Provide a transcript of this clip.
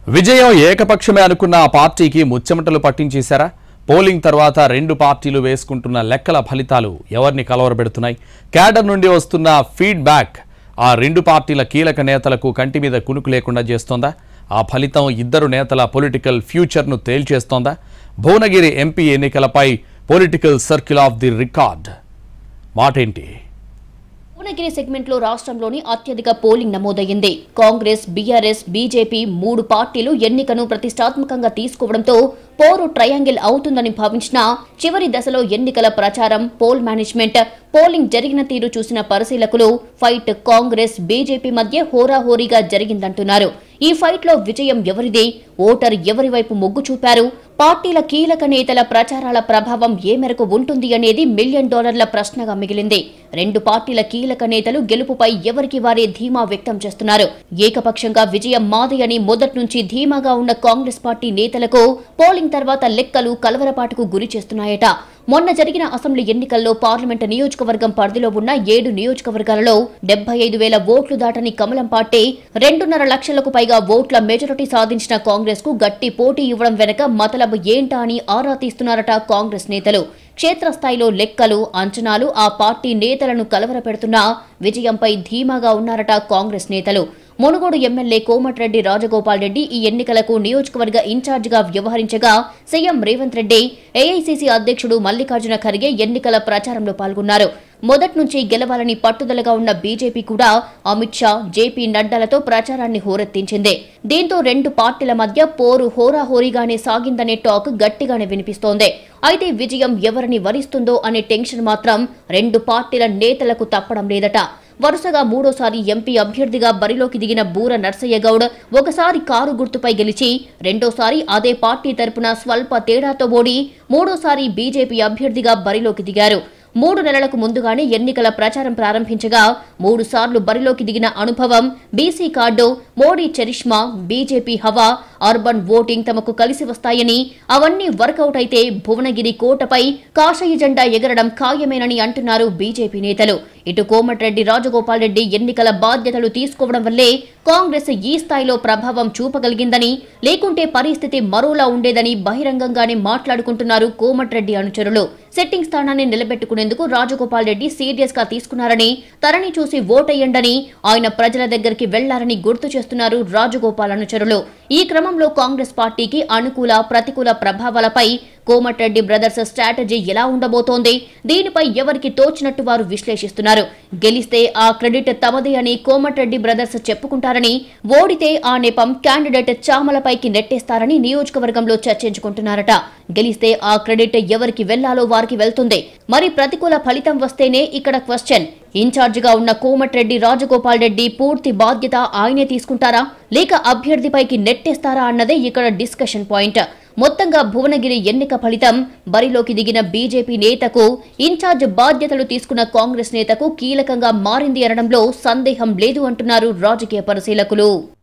విజయం ఏకపక్షమే అనుకున్న ఆ పార్టీకి ముచ్చెమటలు పట్టించేశారా? పోలింగ్ తర్వాత రెండు పార్టీలు వేసుకుంటున్న లెక్కల ఫలితాలు ఎవరిని కలవరబెడుతున్నాయి? క్యాడర్ నుండి వస్తున్న ఫీడ్‌బ్యాక్ ఆ రెండు పార్టీల కీలక నేతలకు కంటి మీద కునుకు లేకుండా చేస్తోందా? ఆ ఫలితం ఇద్దరు నేతల పొలిటికల్ ఫ్యూచర్ను తేల్చేస్తోందా? భువనగిరి ఎంపీ ఎన్నికలపై political circle off the record మాటేంటి? భువనగిరి సెగ్మెంట్లో రాష్ట్రంలోని అత్యధిక పోలింగ్ నమోదయ్యింది. కాంగ్రెస్, బీఆర్ఎస్, బీజేపీ మూడు పార్టీలు ఎన్నికను ప్రతిష్టాత్మకంగా తీసుకోవడంతో పోరు ట్రయాంగిల్ అవుతుందని భావించిన చివరి దశలో ఎన్నికల ప్రచారం, పోల్ మేనేజ్మెంట్, పోలింగ్ జరిగిన తీరు చూసిన పరిశీలకులు ఫైట్ కాంగ్రెస్, బీజేపీ మధ్య హోరాహోరీగా జరిగిందంటున్నారు. ఈ ఫైట్ లో విజయం ఎవరిది? ఓటర్ ఎవరి వైపు మొగ్గు చూపారు? పార్టీల కీలక నేతల ప్రచారాల ప్రభావం ఏ మేరకు ఉంటుంది అనేది $1 మిలియన్ ప్రశ్నగా మిగిలింది. రెండు పార్టీల కీలక నేతలు గెలుపుపై ఎవరికి వారే ధీమా వ్యక్తం చేస్తున్నారు. ఏకపక్షంగా విజయం మాది అని మొదటి నుంచి ధీమాగా ఉన్న కాంగ్రెస్ పార్టీ నేతలకు పోలింగ్ తర్వాత లెక్కలు కలవరపాటుకు గురి చేస్తున్నాయట. మొన్న జరిగిన అసెంబ్లీ ఎన్నికల్లో పార్లమెంటు నియోజకవర్గం పరిధిలో ఉన్న 7 నియోజకవర్గాలలో 75,000 ఓట్లు దాటని కమలం పార్టీ 2.5 లక్షలకు పైగా ఓట్ల మెజారిటీ సాధించిన కాంగ్రెస్ కు గట్టి పోటీ ఇవ్వడం వెనక మతలబు ఏంటా అని ఆరా తీస్తున్నారట కాంగ్రెస్ నేతలు. క్షేత్రస్థాయిలో లెక్కలు, అంచనాలు ఆ పార్టీ నేతలను కలవరపెడుతున్నా విజయంపై ధీమాగా ఉన్నారట కాంగ్రెస్ నేతలు. మునుగోడు ఎమ్మెల్యే కోమటిరెడ్డి రాజగోపాల్ రెడ్డి ఈ ఎన్నికలకు నియోజకవర్గ ఇన్ఛార్జిగా వ్యవహరించగా సీఎం రేవంత్ రెడ్డి, ఏఐసీసీ అధ్యక్షుడు మల్లికార్జున ఖర్గే ఎన్నికల ప్రచారంలో పాల్గొన్నారు. మొదటి నుంచి గెలవాలని పట్టుదలగా ఉన్న బీజేపీ కూడా అమిత్ షా, జేపీ నడ్డాలతో ప్రచారాన్ని హోరెత్తించింది. దీంతో రెండు పార్టీల మధ్య పోరు హోరాహోరీగానే సాగిందనే టాక్ గట్టిగానే వినిపిస్తోంది. అయితే విజయం ఎవరిని వరిస్తుందో అనే టెన్షన్ మాత్రం రెండు పార్టీల నేతలకు తప్పడం లేదట. వరుసగా మూడోసారి ఎంపీ అభ్యర్థిగా బరిలోకి దిగిన బూర నర్సయ్య గౌడ్ ఒకసారి కారు గుర్తుపై గెలిచి, రెండోసారి అదే పార్టీ తరపున స్వల్ప తేడాతో ఓడి మూడోసారి బీజేపీ అభ్యర్థిగా బరిలోకి దిగారు. 3 నెలలకు ముందుగానే ఎన్నికల ప్రచారం ప్రారంభించగా 3 సార్లు బరిలోకి దిగిన అనుభవం, BC card, Modi charisma, BJP హవా, అర్బన్ ఓటింగ్ తమకు కలిసి వస్తాయని, అవన్నీ వర్కౌట్ అయితే భువనగిరి కోటపై కాషాయ జెండా ఎగరడం ఖాయమేనని అంటున్నారు బీజేపీ నేతలు. ఇటు కోమటిరెడ్డి రాజగోపాల్ రెడ్డి ఎన్నికల బాధ్యతలు తీసుకోవడం వల్లే కాంగ్రెస్ ఈ స్థాయిలో ప్రభావం చూపగలిగిందని, లేకుంటే పరిస్థితి మరోలా ఉండేదని బహిరంగంగానే మాట్లాడుకుంటున్నారు కోమటిరెడ్డి అనుచరులు. సెట్టింగ్ స్థానాన్ని నిలబెట్టుకునేందుకు రాజగోపాల్ రెడ్డి సీరియస్ గా తీసుకున్నారని, తనని చూసి ఓటేయండని, ఆయన ప్రజల దగ్గరికి వెళ్లారని గుర్తు చేస్తున్నారు రాజగోపాల్ అనుచరులు. ఈ క్రమంలో కాంగ్రెస్ పార్టీకి అనుకూల, ప్రతికూల ప్రభావాలపై కోమటిరెడ్డి బ్రదర్స్ స్ట్రాటజీ ఎలా ఉండబోతోంది? దీనిపై ఎవరికి తోచినట్టు వారు విశ్లేషిస్తున్నారు. గెలిస్తే ఆ క్రెడిట్ తమదే అని కోమటిరెడ్డి బ్రదర్స్ చెప్పుకుంటారని, ఓడితే ఆ నెపం క్యాండిడేట్ చామలపైకి నెట్టేస్తారని నియోజకవర్గంలో చర్చించుకుంటున్నారట. గెలిస్తే ఆ క్రెడిట్ ఎవరికి వెళ్లాలో వారికి వెళ్తుంది. మరి ప్రతికూల ఫలితం వస్తేనే ఇక్కడ క్వశ్చన్. ఇన్ఛార్జిగా ఉన్న కోమటిరెడ్డి రాజగోపాల్ రెడ్డి పూర్తి బాధ్యత ఆయనే తీసుకుంటారా, లేక అభ్యర్థిపైకి నెట్టేస్తారా అన్నదే ఇక్కడ డిస్కషన్ పాయింట్. మొత్తంగా భువనగిరి ఎన్నిక ఫలితం బరిలోకి దిగిన బీజేపీ నేతకు, ఇన్ఛార్జ్ బాధ్యతలు తీసుకున్న కాంగ్రెస్ నేతకు కీలకంగా మారింది అనడంలో సందేహం లేదు అంటున్నారు రాజకీయ పరిశీలకులు.